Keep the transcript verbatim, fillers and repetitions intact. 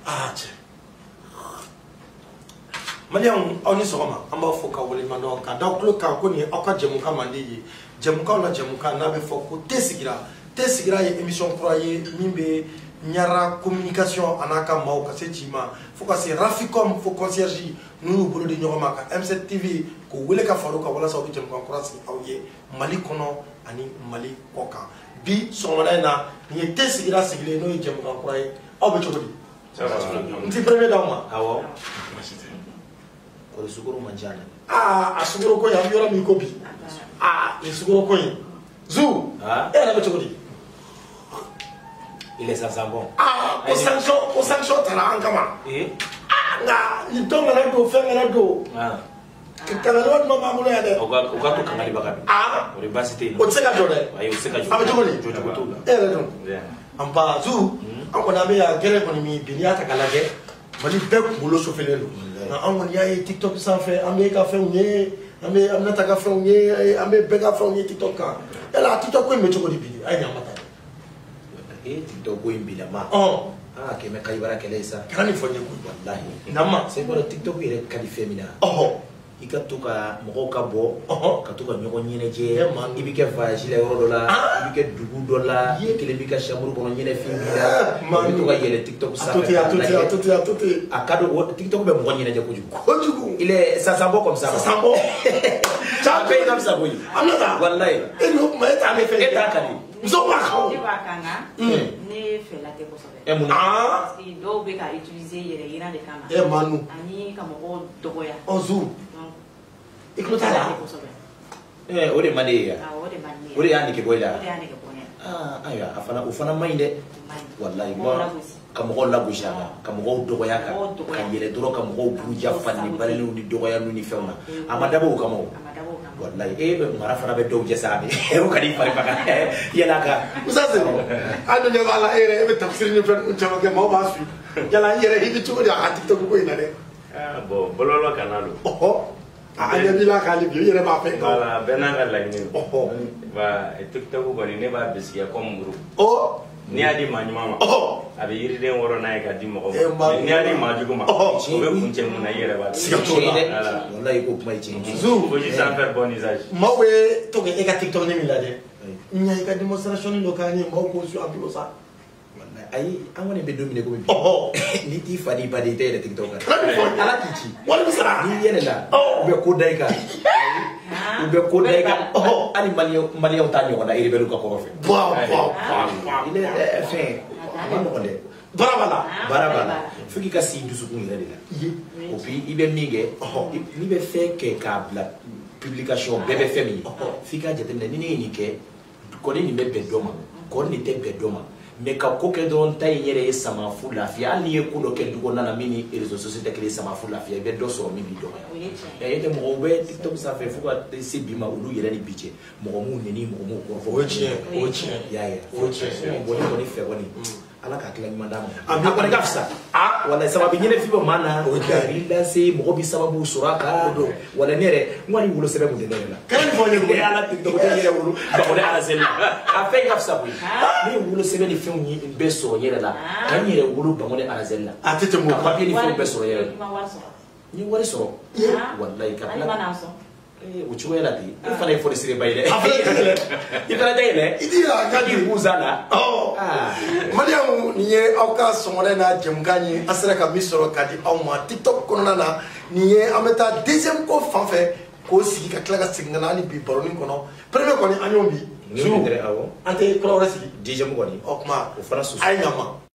Ah, tiens. Maliam, on est sur ma, on va faire quoi, les manants, quand donc le cas qu'on est, on a Djemouka mandi, Djemouka on a Djemouka, n'avait fait quoi, Tessigira, Tessigira est émission croyée, Mimbe, Nyara communication, Anaka Mao, Kassetima, faut que c'est Raficom, faut concierge, nous pour le Nyoromaka, M sept T V, que vous voulez qu'à Farouka, voilà ça, vous Djemouka, croise, Aouye, Mali Kono, Ani Mali Koka. Bi, son malena, n'y est Tessigira, c'est que les noms Djemouka croyée, oh, mais tu veux dire, c'est premier dans moi. Ah ouais? Suguru manjana. Ah, a suguru ko ya yora mi kopi. Ah, le suguru ko yi. Zou. Ah. Et la betchodi. Il est ça bon. Ah, au sanction, au sanction tala ankama. Eh? Ah, nga, ni tonga na do fenga na do. Ah. Kana do mama mulo ya de. Oga oga to kanali bakabi. Ah. O basité. O tseka jode. Ayo tseka jode. Abetchodi. Jojo ko to. Eh, le don. Amba zou, an ko na me ya gere ko ni mi binia ta kala ge. Mali bek bolo sofelelo. Na an woni ya TikTok sans faire, amé ka fait unye, amé amna ta ka fait unye, amé be ka fait unye TikTok ka. Ela TikTok ko me choko di bidi, ay nyamata. Eh TikTok ko imbila ma. Oh. Ah ke me kayibara kele sa. Kana ni fonye ko wallahi. Nama. C'est pour TikTok ile kali femina. Oh. Ikatuka moko ka bo, katuka nyoko nyene je, Yeah, ibike voyage la euro dollar, ibike dugu dollar, ikele bika shamuru kono nyene filmida, ibituka yele TikTok sa. Atuti atuti atuti atuti. Akado TikTok be moko nyene je kuju. Kuju. Il est ça sent bon comme ça. Ça sent bon. Ça paye comme ça oui. Amnata. Wallahi. Et nous mais ta me fait. Et ta kali. Zo ba ko. Ni ba kanga. Ne fait la déco ça. E mun. Ah. Parce que do be ka utiliser yere ira de kama. E manu. Ani ka mo dogoya. Ozu. Ikutala. Eh, ode mane ya. Ah, ode mane. Ode yani ke boyla. Ode yani ke boyla. Ah, aya, afana ufana mainde. Wallahi mo kamugo lagushaka, kamugo dogoyaka, kanyele doro kamugo buja fani balele uni dogoya nuni fewna. Amadabo kamo. Amadabo kamo. Wallahi eh mara fana be doje sabe. E ko kadi fari paka. Yalaka. Usaze. Ando ne bala ere e tafsir ni fen uncha ke mo ba su. Yala yere hibi tu dia TikTok ko ina de. Ah bon, bololo kanalo. Oh. Anya bila kali bi yere ba fe ko. Wala benanga lagni. Oh. Ba TikTok ko ni ne ba bisiya comme groupe. Oh. Ni adi manyuma. Oh. Abi yiriden woro na ka di mo ko. Ni adi majugo ma. Oh. O be kunche mun na yere ba. Wallahi ko mai chingi. Zou ko ji sans faire bon usage. Mawe to ke eka TikTok ni milade. Nya eka demonstration lokani mo ko su apilo sa. Ayi an wani be domine ko bi. Oh. Ni ti fani ba de te TikTok. Ala kichi. Wala bisara. Ni yene la. Be ko dai ka. Ube ko dai ka. Oh, ani mali mali on tani ona iri belu ka ko fe. Wow, wow, wow. Il est fait. Mano onde. Barabala. Barabala. Fuki ka si dusu kun yere la. Opi ibe mige. Ni be fait que ka la publication bébé famille. Fika jetemne ni ni ke ko ni be bedoma. Ko ni te bedoma. Mais ka ko ke don tay yere sama fu lafiya ali ye ko do ke dugo nana mini réseaux sociétés ke sama fu lafiya be do so mi bi do ya yete mo be TikTok ça fait fu ka se bima ulu yere ni biche mo mo ni mo mo ko fo Ochi, ochi. ya ya ochi mo ni ko ni fe woni ala ka kila nyuma ndamo Abi ko ni gafsa ah wala sababu nyene fibo mana rinda se mo bi sababu suraka wala nere ngwani wulo sebe mu de nela Kan ni fonye ko. ala TikTok de yere wulu ba ko ala sella a fe gafsa bu ni wulo sebe ni fe ni be so yere la kan yere wulu ba mo de ala sella Atete mo. papier ni fe be so yere Ni ma warso. ni wari so wallahi ka Ani ma na so. eh o chuela di e fa na fo sire baile Afele tele. e fa dele Idi ya kadi kadi. buzana Oh. ah Mariam ni ye auka somore na jemgani asra ka misoro kadi awma TikTok kono na ni ye ameta deuxième ko fanfé ko sigi ka klaga singana ni bi baroni kono premier ko ni anyombi ni ndere awo ante ko resi deuxième ko ni okma o fara su ay nyama